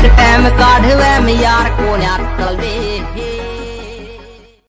Time काढ़ वे में यार को ना टल दे।